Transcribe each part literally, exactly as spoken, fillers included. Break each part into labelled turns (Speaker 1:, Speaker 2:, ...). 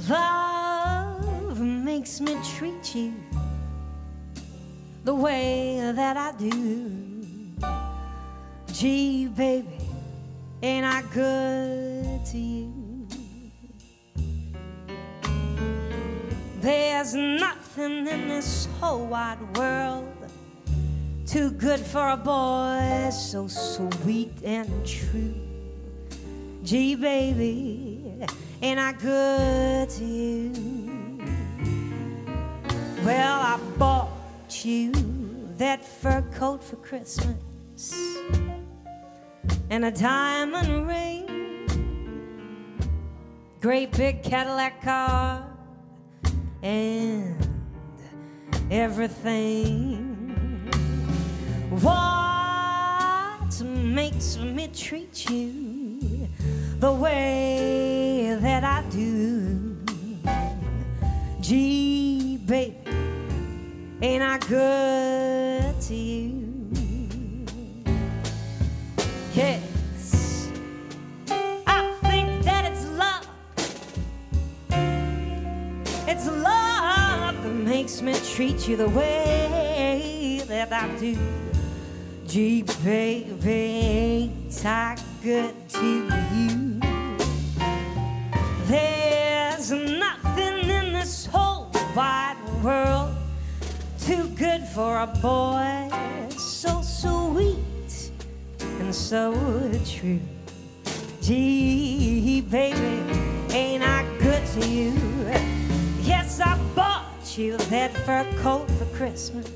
Speaker 1: Love makes me treat you the way that I do. Gee, baby, ain't I good to you? There's nothing in this whole wide world too good for a boy so sweet and true. Gee, baby, ain't I good to you? Well, I bought you that fur coat for Christmas and a diamond ring, great big Cadillac car, and everything. What makes me treat you the way that I do? Gee, baby, ain't I good to you? Yes, I think that it's love. It's love that makes me treat you the way that I do. Gee, baby, ain't I good to you? There's nothing in this whole wide world too good for a boy so sweet and so true. Gee, baby, ain't I good to you? Yes, I bought you that fur coat for Christmas,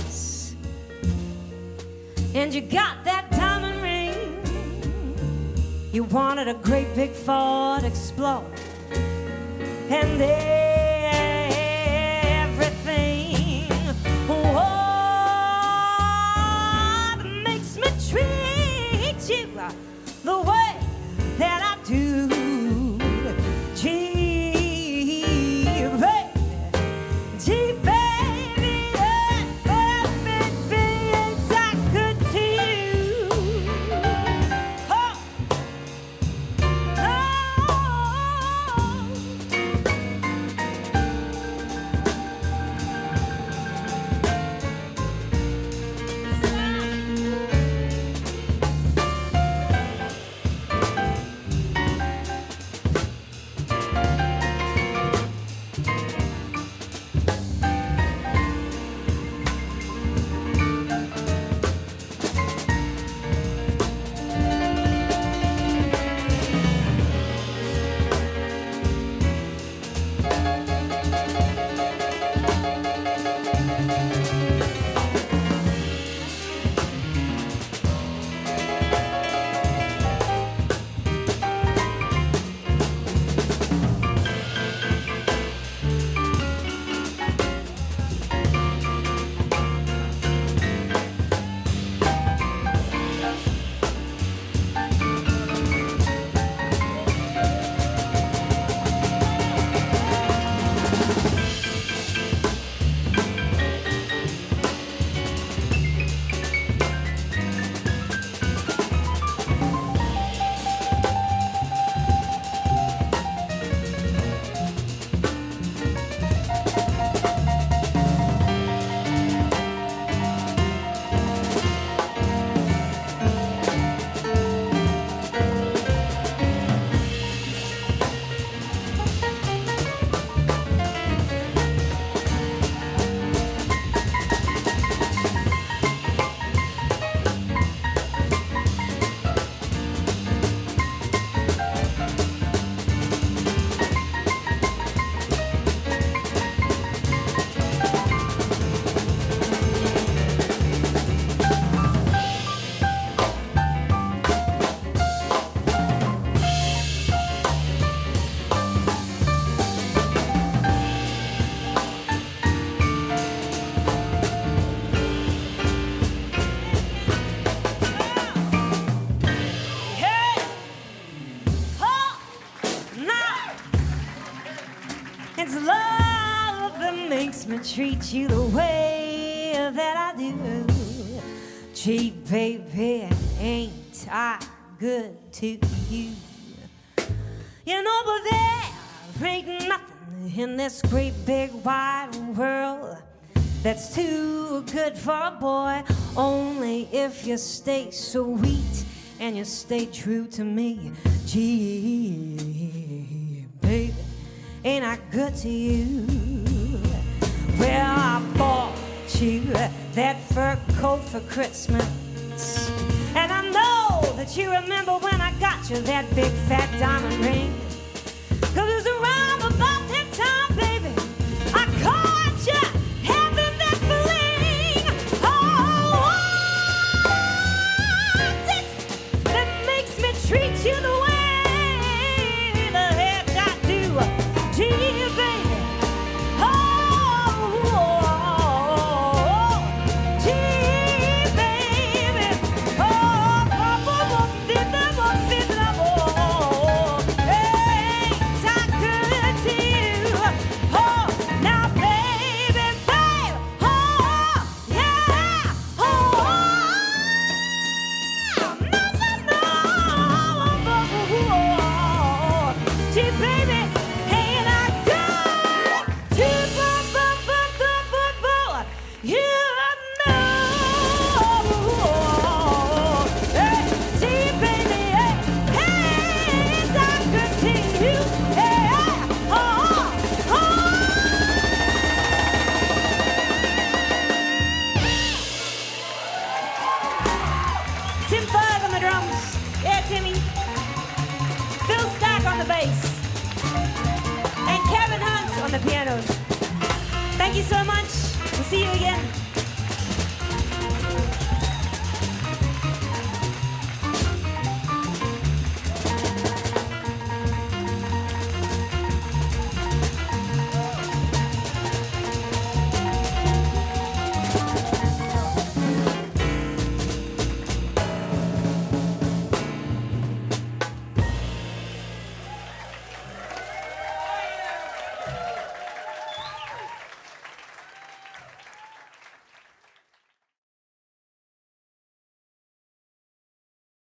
Speaker 1: and you got that diamond ring. You wanted a great big Ford Explorer and everything. What makes me treat you the way that I do? Gee, baby, gee, baby, yeah, baby, ain't I good to you? Oh, It's love that makes me treat you the way that I do. Gee, baby, ain't I good to you? You know, but there ain't nothing in this great big wide world that's too good for a boy. Only if you stay sweet and you stay true to me. Gee, baby, ain't I good to you? Well, I bought you that fur coat for Christmas, and I know that you remember when I got you that big fat diamond ring. 'Cause it was around about that time, baby, I caught you having that fling. Oh, what's it that makes me treat you the way the heck I do? Gee, baby, oh, gee, baby, oh, oh, oh, oh, did the, oh, did the, oh, ain't I good to you? Oh, now, baby, babe, oh, yeah, oh, no, no, no, oh, gee,